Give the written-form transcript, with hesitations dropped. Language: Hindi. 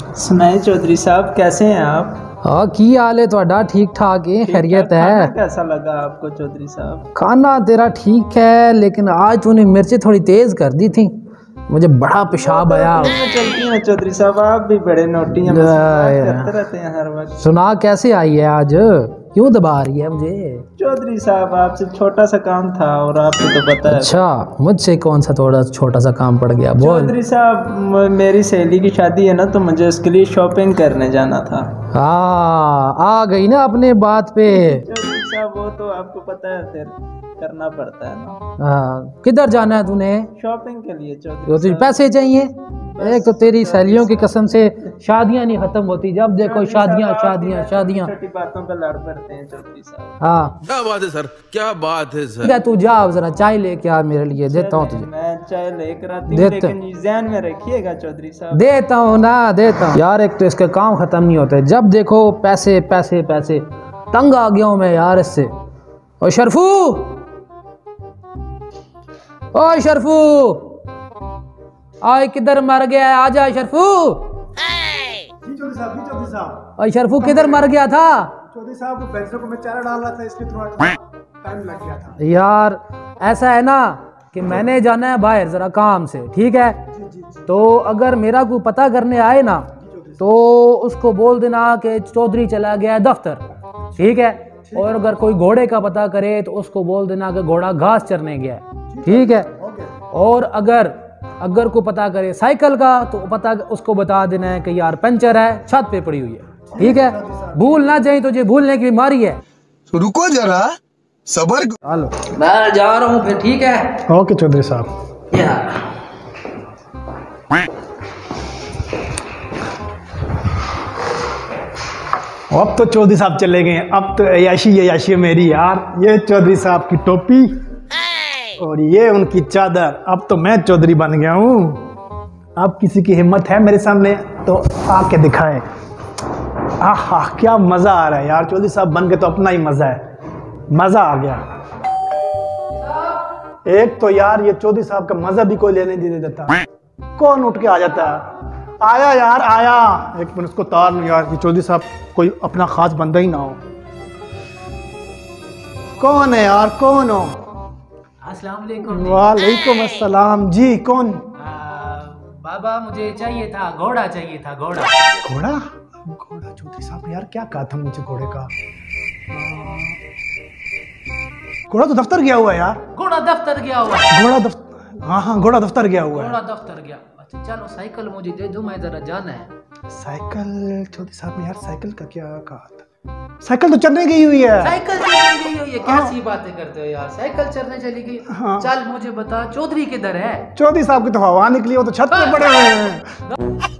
सुनाए चौधरी साहब, कैसे हैं आप? हाँ, की हाल है थोड़ा? ठीक ठाक है, खैरियत है। कैसा लगा आपको चौधरी साहब? खाना तेरा ठीक है, लेकिन आज तूने मिर्ची थोड़ी तेज कर दी थी, मुझे बड़ा पेशाब आया। चलती हैं चौधरी साहब, आप भी बड़े नोटी हैं, करते रहते हैं हर वक्त। सुना कैसे आई है आज, क्यों दबा रही है मुझे? चौधरी साहब आपसे छोटा सा काम था और आपको तो पता है। अच्छा, मुझसे कौन सा थोड़ा छोटा सा काम पड़ गया? बोल। चौधरी साहब मेरी सहेली की शादी है ना, तो मुझे उसके लिए शॉपिंग करने जाना था। हाँ, आ गई ना अपने बात पे। चौधरी साहब वो तो आपको पता है, फिर करना पड़ता है ना। हाँ, किधर जाना है तूने? शॉपिंग के लिए चौधरी तो तुझे पैसे चाहिए? एक तो तेरी सहेलियों की कसम से शादियां नहीं खत्म होती, जब देखो शादियां शादियां शादियां। छोटी बातों पे लड़ पड़ते हैं चौधरी साहब। हाँ, क्या बात है सर, क्या बात है सर। क्या तू जा जरा चाय लेके आ मेरे लिए, देता हूँ तुझे। मैं चाय लेकर आती हूँ, लेकिन ध्यान में रखिएगा चौधरी साहब। देता हूँ ना, देता हूँ यार। एक तो इसका काम खत्म नहीं होता है, जब देखो पैसे पैसे पैसे। तंग आ गया हूँ मैं यार इससे। ओ शरफू, ओ शरफू, आए किधर मर गया है? आजा शरफू। चौधरी साहब। और शरफू किधर मर गया था? चौधरी साहब वो भैंसों को मैं चारा डाल रहा था, इसलिए थोड़ा टाइम लग गया था। यार ऐसा है ना कि मैंने जाना है बाहर जरा काम से, ठीक है? तो अगर मेरा कोई पता करने आए ना, तो उसको बोल देना कि चौधरी चला गया है दफ्तर, ठीक है? और अगर कोई घोड़े का पता करे तो उसको बोल देना कि घोड़ा घास चरने गया है, ठीक है? और अगर को पता करे साइकिल का, तो पता उसको बता देना है कि यार पंचर है, छत पे पड़ी हुई है, ठीक है? भूल ना जाए, तुझे भूलने की बीमारी है। रुको जरा, सबर। चलो मैं जा रहा हूँ फिर, ठीक है? ओके चौधरी साहब। अब तो चौधरी साहब चले गए, अब तो याशी मेरी यार। ये चौधरी साहब की टोपी और ये उनकी चादर, अब तो मैं चौधरी बन गया हूँ। अब किसी की हिम्मत है मेरे सामने तो आके दिखाए। आहा, क्या मजा आ रहा है यार। चौधरी साहब बन के तो अपना ही मजा है, मजा आ गया। एक तो यार ये चौधरी साहब का मजा भी कोई लेने नहीं देता, कौन उठ के आ जाता है। आया यार आया, एक मिनट उसको तार लूं यार, ये चौधरी साहब कोई अपना खास बंदा ही ना हो। कौन है यार, कौन हो? अस्सलाम वालेकुम। वालेकुम अस्सलाम जी। कौन? बाबा मुझे चाहिए था, घोड़ा चाहिए था, घोड़ा। घोड़ा? घोड़ा चौधरी साहब यार क्या कहा था मुझे घोड़े का? घोड़ा तो दफ्तर गया हुआ है यार। घोड़ा दफ्तर गया हुआ है। घोड़ा दफ्तर, हाँ घोड़ा दफ्तर गया हुआ है। घोड़ा दफ्तर गया। अच्छा चलो साइकिल मुझे दे दो, मैं जरा जाना है। साइकिल? चौधरी साहब ने यार साइकिल का क्या कहा था? साइकिल तो चलने गई हुई है। साइकिल चलने गई हुई है? कैसी बातें करते हो यार, साइकिल चलने चली गई? हाँ। चल मुझे बता चौधरी किधर है? चौधरी साहब की तो हवा निकली, वो तो छत पे पड़े हुए हैं।